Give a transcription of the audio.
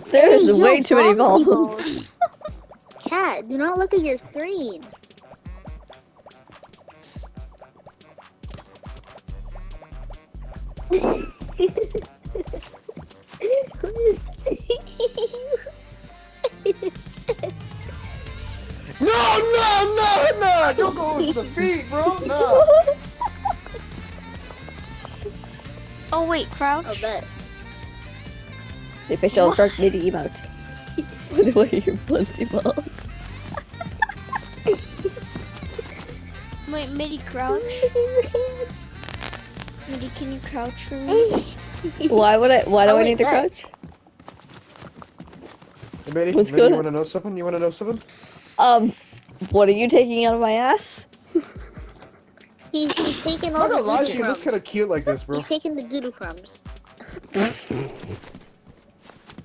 There's Hey, way yo, too many bouncy balls. Cat, do not look at your screen. No! Don't go with the feet, bro. No. Oh wait, crouch. I'll bet. The official dark nitty emote. Put away your plenty balls. Wait, Midi, crouch. Midi, can you crouch for me? Why do I wait, need to that- crouch? Hey, Mitty, What's Mitty, going you on? wanna know something? What are you taking out of my ass? He's taking I'm all not the gonna lie to doodoo you, this crumbs. is kinda cute like this, bro. He's taking the doodoo crumbs.